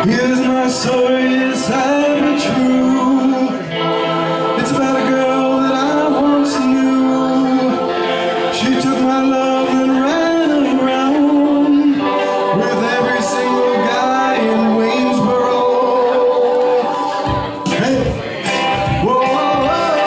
Here's my story, it's sad but true. It's about a girl that I once knew. She took my love and ran around with every single guy in Waynesboro. Hey, whoa, whoa,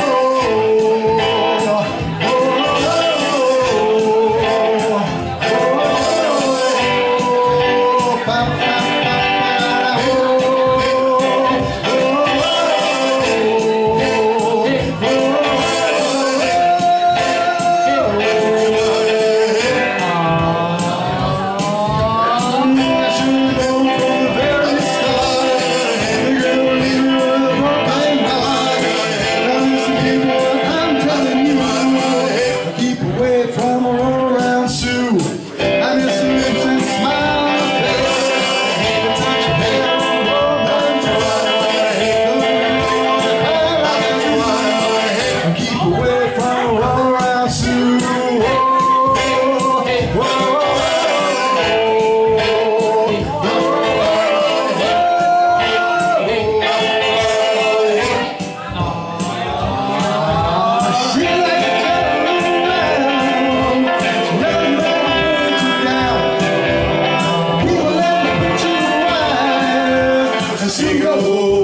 from Runaround Sue. I miss her lips and smile on her face. The touch of hair on woman's face. Keep away from Runaround Sue. She goes.